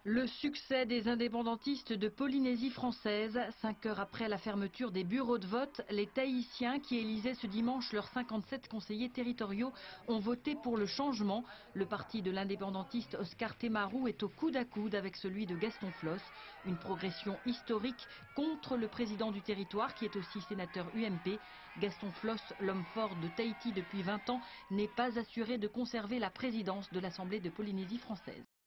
Le succès des indépendantistes de Polynésie française. 5 heures après la fermeture des bureaux de vote, les Tahitiens qui élisaient ce dimanche leurs 57 conseillers territoriaux ont voté pour le changement. Le parti de l'indépendantiste Oscar Temaru est au coude à coude avec celui de Gaston Flosse. Une progression historique contre le président du territoire qui est aussi sénateur UMP. Gaston Flosse, l'homme fort de Tahiti depuis 20 ans, n'est pas assuré de conserver la présidence de l'Assemblée de Polynésie française.